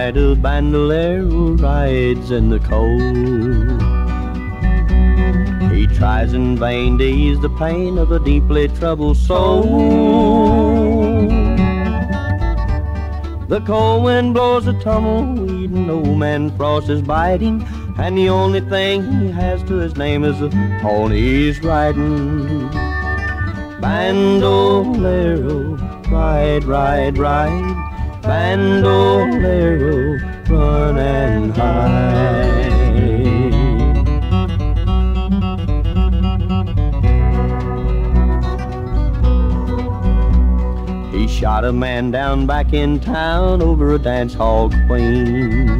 night a bandolero rides in the cold. He tries in vain to ease the pain of a deeply troubled soul. The cold wind blows a tumbleweed and old man Frost is biting, and the only thing he has to his name is the pony he's riding. Bandolero, ride, ride, ride. Bandolero, run and hide. He shot a man down back in town over a dance hall queen.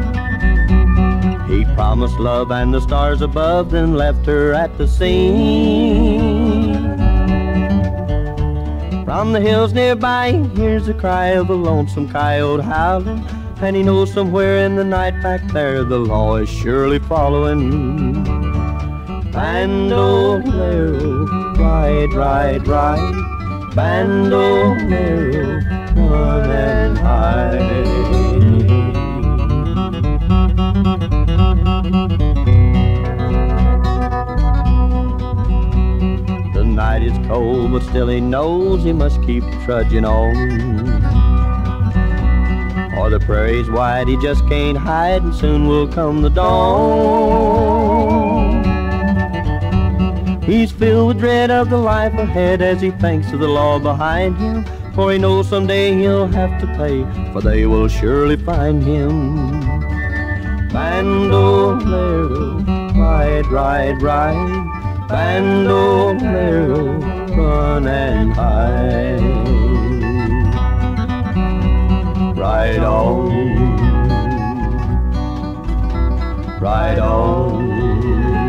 He promised love and the stars above, then left her at the scene. From the hills nearby he hears the cry of a lonesome coyote howling, and he knows somewhere in the night back there the law is surely following. Bandolero, ride, ride, ride. Bandolero, run and hide. The night is cold, but still he knows he must keep trudging on. Or the prairie's wide, he just can't hide, and soon will come the dawn. He's filled with dread of the life ahead as he thinks of the law behind him, for he knows someday he'll have to pay, for they will surely find him. Bandolero, ride, ride, ride. Bandolero, run and hide. Ride on, ride on.